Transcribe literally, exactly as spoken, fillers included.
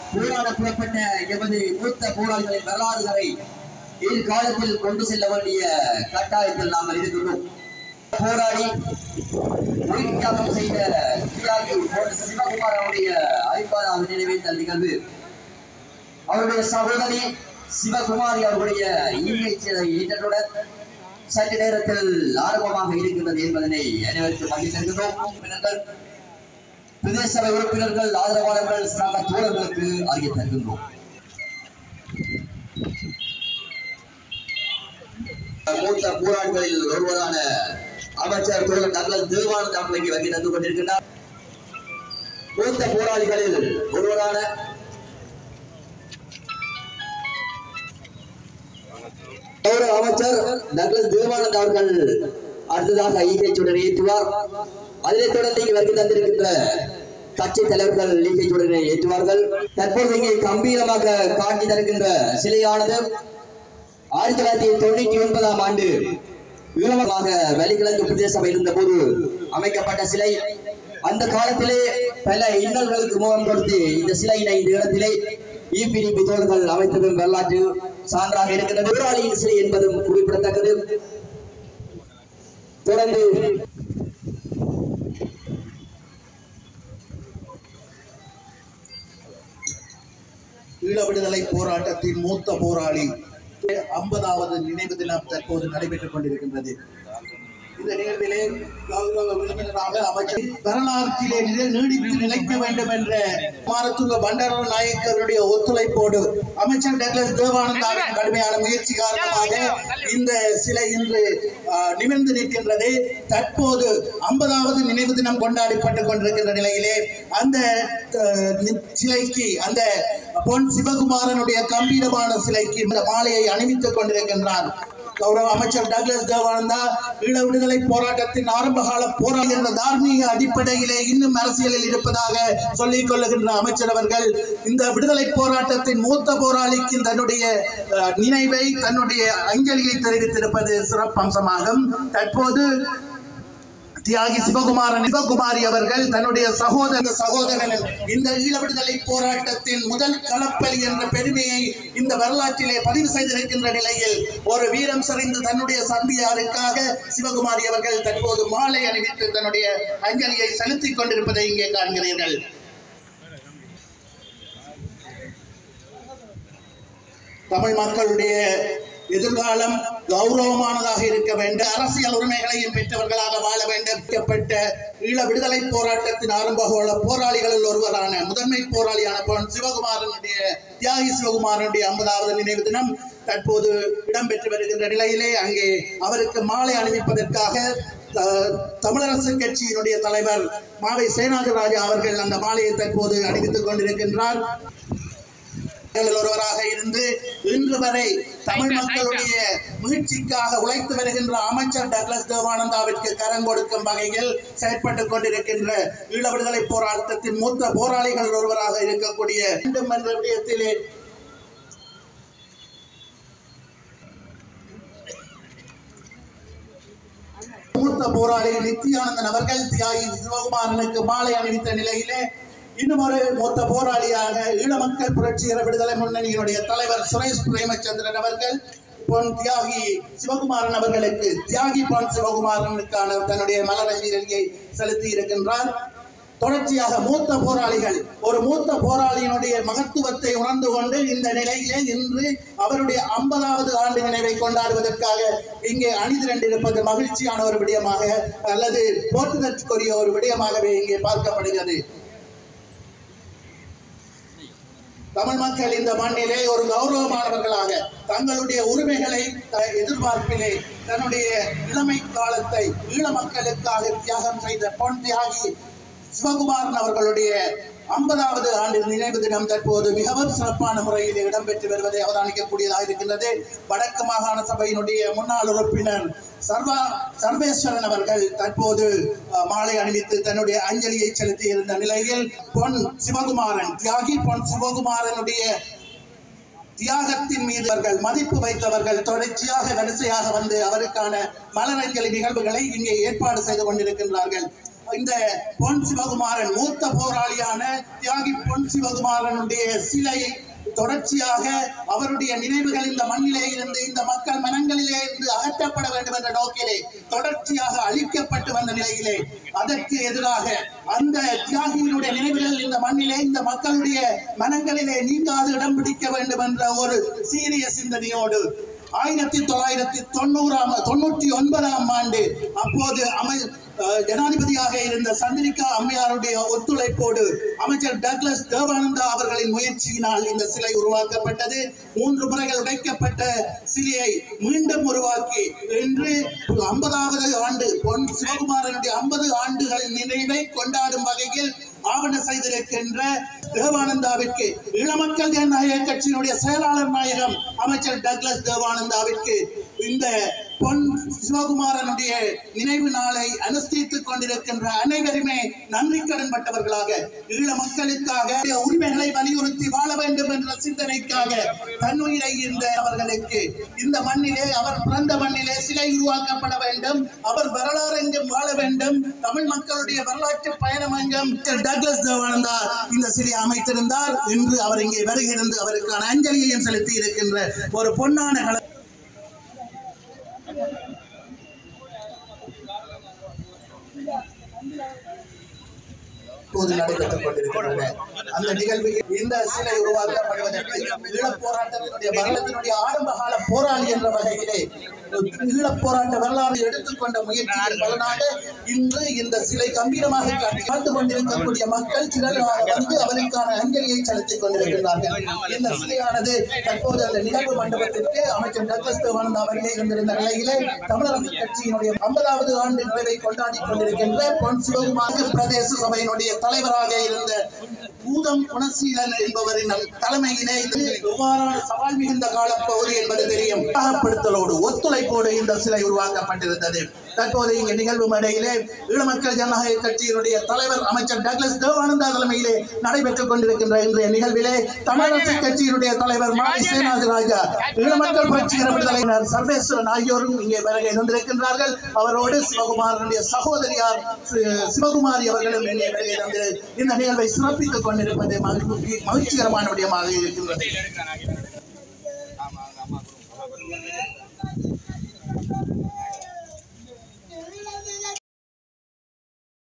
போராட புறப்பட்ட எமது மூத்த போராளிகளின் வரலாறுகளை எதிர்காலத்தில் கொண்டு செல்ல வேண்டிய கட்டாயத்தில் நாங்கள் இருக்கின்றோம். போராடி உயிர் தியாகம் செய்த தியாகி சிவகுமார் அவருடைய ஐம்பதாவது நினைவேந்தல் நிகழ்வு அவருடைய சகோதரி சிவகுமாரி அவருடைய ஈகை ஈட்டத்துடன் சற்று நேரத்தில் ஆரம்பமாக இருக்கின்றது என்பதனை அனைவருக்கு மகிழ்ந்திருக்கின்றோம். பிரதேச சபை உறுப்பினர்கள் ஆதரவாளர்கள் சக தோழர்களுக்கு அறிய தருகின்றோம். மூத்த போராளிகளில் ஒருவரான அமைச்சர் தோழர் டக்ளஸ் தேவானந்த் அவர்களுக்கு வருகை தந்து கொண்டிருக்கின்றார். மூத்த போராளிகளில் ஒருவரான அமைச்சர் டக்ளஸ் தேவானந்த் அவர்கள் அடுத்ததாக ஈகைச்சுடனை ஏற்றுவார். அதனைத் தொடர்ந்து இங்கு வருகை தந்திருக்கின்ற கட்சி தலைவர்கள் ஈகைச்சுடனை ஏற்றுவார்கள். தற்போது இங்கே கம்பீரமாக காட்சி தருகின்ற சிலையானது ஆயிரத்தி தொள்ளாயிரத்தி தொண்ணூற்றி ஒன்பதாம் ஆண்டு ஈழமாக வெளிக்கிழக்கு பிரதேச சபை இருந்த போது அமைக்கப்பட்ட சிலை. அந்த காலத்திலே பல இன்னல்களுக்கு முகம் கொடுத்து இந்த சிலையினை இந்த இடத்திலே ஈபிடிபி தோழர்கள் அமைத்ததும் வரலாற்று சான்றாக இருக்கின்ற போராளியின் சிலை என்பதும் குறிப்பிடத்தக்கது. தொடர்ந்து ஈழ விடுதலை போராட்டத்தின் மூத்த போராளி ஐம்பதாவது நினைவு தினம் தற்போது நடைபெற்றுக் கொண்டிருக்கின்றது. இந்த நிகழ்விலே கௌரவ விருந்தினராக அமைச்சர் வரலாற்றிலே நீடித்து நிலைக்க வேண்டும் என்ற குமாரதுங்க பண்டாரநாயக்கருடைய ஒத்துழைப்போடு அமைச்சர் டக்ளஸ் தேவானந்தாவின் கடுமையான முயற்சி காரணமாக இந்த சிலை இன்று நிமிர்ந்து நிற்கின்றது. தற்போது ஐம்பதாவது நினைவு தினம் கொண்டாடப்பட்டுக் கொண்டிருக்கின்ற நிலையிலே அந்த சிலைக்கு அந்த பொன் சிவகுமாரனுடைய கம்பீரமான சிலைக்கு இந்த மாலையை அணிவித்துக் கொண்டிருக்கின்றார். கௌரவ அமைச்சர் டக்ளஸ் தேவானந்தா ஈழ விடுதலை போராட்டத்தின் ஆரம்பகால போராளி என்ற தார்மீக அடிப்படையிலே இன்னும் அரசியலில் இருப்பதாக சொல்லிக் கொள்ளுகின்ற அமைச்சர் அவர்கள் இந்த விடுதலை போராட்டத்தின் மூத்த போராளிக்கு தன்னுடைய நினைவை தன்னுடைய அஞ்சலியை தெரிவித்திருப்பது சிறப்பம்சமாகும். தற்போது தியாகி சிவகுமாரன் சிவகுமாரி அவர்கள் தன்னுடைய சகோதர சகோதரன் இந்த ஈழ விடுதலை போராட்டத்தின் முதல் களப்பலி என்ற பெருமையை இந்த வரலாற்றிலே பதிவு செய்திருக்கின்ற நிலையில் ஒரு வீரம் சரிந்து தன்னுடைய சந்தியாருக்காக சிவகுமாரி அவர்கள் தற்போது மாலை அணிவித்து தன்னுடைய அஞ்சலியை செலுத்திக் கொண்டிருப்பதை இங்கே காண்கிறீர்கள். தமிழ் மக்களுடைய எதிர்காலம் கௌரவமானதாக இருக்க வேண்டும், அரசியல் உரிமைகளையும் பெற்றவர்களாக வாழ வேண்டும். ஈழ விடுதலை போராட்டத்தின் ஆரம்பகால போராளிகளில் ஒருவரான முதன்மை போராளியான பொன் சிவகுமாரனுடைய தியாகி சிவகுமாரனுடைய ஐம்பதாவது நினைவு தினம் தற்போது இடம்பெற்று வருகின்ற நிலையிலே அங்கே அவருக்கு மாலை அணிவிப்பதற்காக தமிழரசு கட்சியினுடைய தலைவர் மாவை சேனாதிராஜா அவர்கள் அந்த மாலையை தற்போது அணிவித்துக் கொண்டிருக்கின்றார். ஒருவராக இருந்து இன்று வரை தமிழ் மக்களுடைய மீட்சிக்காக உழைத்து வருகின்ற அமைச்சர் டக்ளஸ் தேவானந்தாவிற்கு கரம் கொடுக்கும் வகையில் செயற்பட்டுக் கொண்டிருக்கின்ற ஈழ விடுதலை போராட்டத்தின் மூத்த போராளிகள் ஒருவராக இருக்கக்கூடிய என்ற விடயத்திலே மூத்த போராளி நித்யானந்தன் அவர்கள் தியாகி சிவகுமாரனுக்கு மாலை அணிவித்த நிலையிலே இன்னும் ஒரு மூத்த போராளியாக ஈழ மக்கள் புரட்சிகர விடுதலை முன்னணியினுடைய தலைவர் சுரேஷ் பிரேமச்சந்திரன் அவர்கள் பொன் தியாகி சிவகுமாரன் அவர்களுக்கு தியாகி பொன் சிவகுமாரனுக்கான தன்னுடைய மலரஞ்சலியை செலுத்தி இருக்கின்றார். தொடர்ச்சியாக மூத்த போராளிகள் ஒரு மூத்த போராளியினுடைய மகத்துவத்தை உணர்ந்து கொண்டு இந்த நிலையிலே இன்று அவருடைய ஐம்பதாவது ஆண்டு நினைவை கொண்டாடுவதற்காக இங்கே அணிதிரண்டிருப்பது மகிழ்ச்சியான ஒரு விடயமாக அல்லது போற்றுதற்குரிய ஒரு விடயமாகவே இங்கே பார்க்கப்படுகிறது. தமிழ் மக்கள் இந்த மண்ணிலே ஒரு கௌரவமானவர்களாக தங்களுடைய உரிமைகளை எதிர்பார்ப்பிலே தன்னுடைய இளமை காலத்தை ஈழ மக்களுக்காக தியாகம் செய்த பொன் தியாகி சிவகுமாரன் அவர்களுடைய ஐம்பதாவது ஆண்டு நினைவு தினம் தற்போது மிகவும் சிறப்பான முறையில் இடம்பெற்று வருவதை அவதானிக்கக்கூடியதாக இருக்கின்றது. வடக்கு மாகாண சபையினுடைய முன்னாள் உறுப்பினர் சர்வா சர்வேஸ்வரன் அவர்கள் தற்போது மாலை அணிவித்து தன்னுடைய அஞ்சலியை செலுத்தி இருந்த நிலையில் பொன் சிவகுமாரன் தியாகி பொன் சிவகுமாரனுடைய தியாகத்தின் மீது அவர்கள் மதிப்பு வைத்தவர்கள் தொடர்ச்சியாக வரிசையாக வந்து அவருக்கான மலரஞ்சலி நிகழ்வுகளை இங்கே ஏற்பாடு செய்து கொண்டிருக்கின்றார்கள். இந்த பொன் சிவகுமாரன் மூத்த போராளியான தியாகி பொன் சிவகுமாரனுடைய சிலை தொடர்ச்சியாக அவருடைய நினைவுகள் இந்த மண்ணிலே இருந்து இந்த மக்கள் மனங்களிலே இருந்து அகற்றப்பட வேண்டும் என்ற நோக்கிலே தொடர்ச்சியாக அழிக்கப்பட்டு வந்த நிலையிலே அதற்கு எதிராக அந்த தியாகியினுடைய நினைவுகள் இந்த மண்ணிலே இந்த மக்களுடைய மனங்களிலே நீங்காது இடம் பிடிக்க வேண்டும் என்ற ஒரு சீரிய சிந்தனையோடு ஆயிரத்தி தொள்ளாயிரத்தி தொண்ணூறாம் தொண்ணூற்றி ஒன்பதாம் ஆண்டு அப்போது அமை ஜனாதிபதியாக இருந்த சந்திரிகா அம்மையாருடைய ஒத்துழைப்போடு அமைச்சர் டக்ளஸ் தேவானந்தா அவர்களின் முயற்சியினால் இந்த சிலை உருவாக்கப்பட்டது. மூன்று முறைகள் உடைக்கப்பட்ட சிலையை மீண்டும் உருவாக்கி இன்று ஐம்பதாவது ஆண்டு பொன் சிவகுமாரனுடைய ஐம்பது ஆண்டுகளின் நினைவை கொண்டாடும் வகையில் ஆவண செய்திருக்கின்ற தேவானந்தாவிற்கு இளமக்கள் ஜனநாயக கட்சியினுடைய செயலாளர் நாயகம் அமைச்சர் டக்ளஸ் தேவானந்தாவிற்கு இந்த பொன் சிவகுமாரனுடைய நினைவு நாளை அனுஷ்டித்துக் கொண்டிருக்கின்ற அனைவருமே நன்றி கடன் பட்டவர்களாக ஈழ மக்களுக்காக உரிமைகளை வலியுறுத்தி வாழ வேண்டும் என்ற சிந்தனைக்காக தன்னுயிரை இருந்த அவர்களுக்கு இந்த மண்ணிலே அவர் பிறந்த மண்ணிலே சிலை உருவாக்கப்பட வேண்டும், அவர் வரலாறு எங்கும் வாழ வேண்டும், தமிழ் மக்களுடைய வரலாற்று பயணம் எங்கும் டக்ளஸ் தேவானந்தா இந்த சிலையை அமைத்திருந்தார். இன்று அவர் இங்கே வருகிறது அவருக்கான அஞ்சலியையும் செலுத்தி இருக்கின்ற ஒரு பொன்னான நடைபெற்றுக் கொண்டிருக்கின்றன. அந்த நிகழ்வில் இந்த சிலை உருவாக்கப்படுவதற்கு ஈழப் போராட்டத்தினுடைய வரலாற்றினுடைய ஆரம்ப கால போராளி என்ற வகையிலே ஈழப் போராட்ட வரலாறு எடுத்துக்கொண்ட முயற்சியின் பலனாக இன்று இந்த சிலை கம்பீரமாக காத்து கொண்டிருக்கக்கூடிய மக்கள் திரளாக வந்து அவருக்கான அஞ்சலியை செலுத்திக் கொண்டிருக்கிறார்கள். இந்த சிலையானது தற்போது அந்த நிகழ்வு மண்டபத்திற்கு அமைச்சர் டக்ளஸ் தேவானந்தா அவர்களே இருந்திருந்த நிலையிலே தமிழரசு கட்சியினுடைய ஐம்பதாவது ஆண்டு நிறைவை கொண்டாடி கொண்டிருக்கின்ற பொன் சிவகுமார் பிரதேச சபையினுடைய தலைவராக இருந்த பூதம் குணசீலன் என்பவரின் தலைமையிலே இது எவ்வாறான சவால் மிகுந்த காலப்பகுதி என்பது தெரியும். படுத்தலோடு ஒத்துழைப்போடு இந்த சிலை உருவாக்கப்பட்டிருந்தது. தற்போது இங்கே நிகழ்வு மேடையிலே ஈழமக்கள் ஜனநாயக கட்சியினுடைய தலைவர் அமைச்சர் டக்ளஸ் தேவானந்தா தலைமையிலே நடைபெற்றுக் கொண்டிருக்கின்ற இன்றைய நிகழ்விலே தமிழரசு கட்சியினுடைய தலைவர் மாரி சேனாதி ராஜா, ஈழமக்கள் புரட்சிகர விடுதலையினர் சர்வேஸ்வரன் ஆகியோரும் இங்கே வருகை தந்திருக்கின்றார்கள். அவரோடு சிவகுமாரனுடைய சகோதரியார் சிவகுமாரி அவர்களும் இங்கே வருகை தந்து இந்த நிகழ்வை சிறப்பித்துக் கொண்டிருப்பது மகிழ்ச்சிகரமான விடயமாக இருக்கின்றது.